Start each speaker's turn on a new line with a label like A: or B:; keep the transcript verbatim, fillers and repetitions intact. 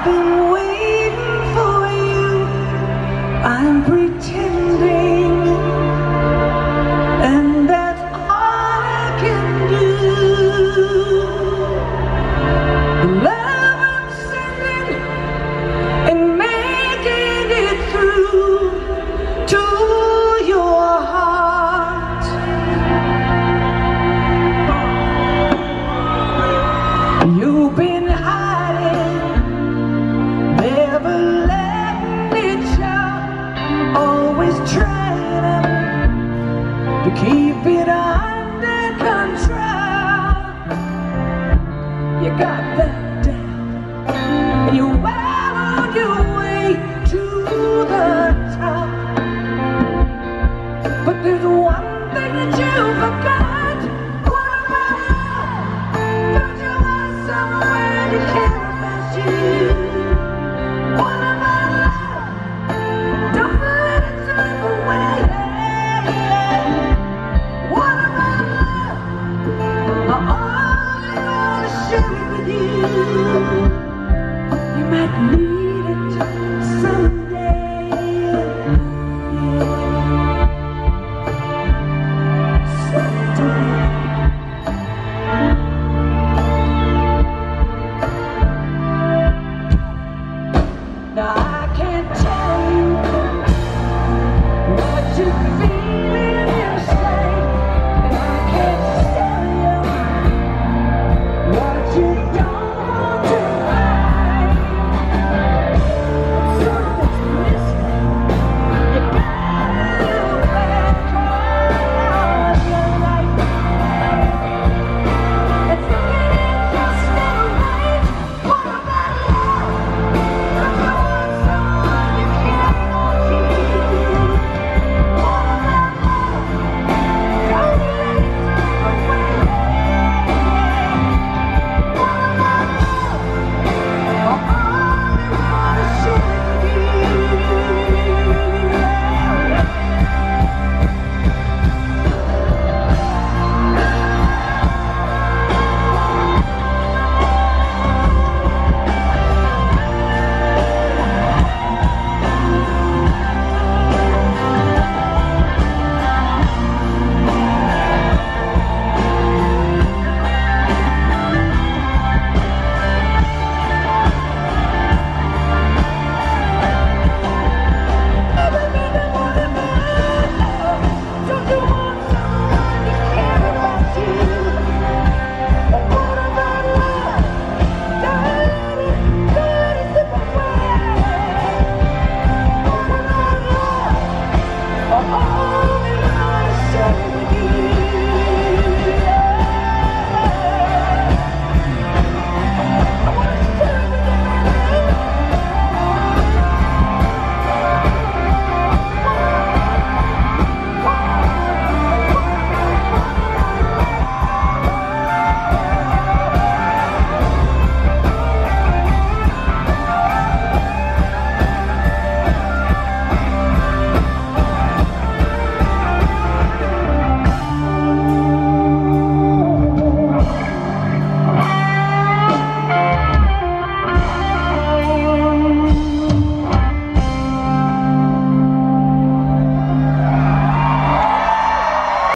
A: I've been waiting for you. I'm pretending, and that's all I can do. Love I'm sending and making it through to your heart. You've been hiding, never letting me show, always trying to keep it under control. You got that down, and you're well on your way to the top. But there's one thing that you forgot. What about love? Don't you want someone to care about you? What about love? Don't let it slip away. What about love? I only wanna share it with you. You might need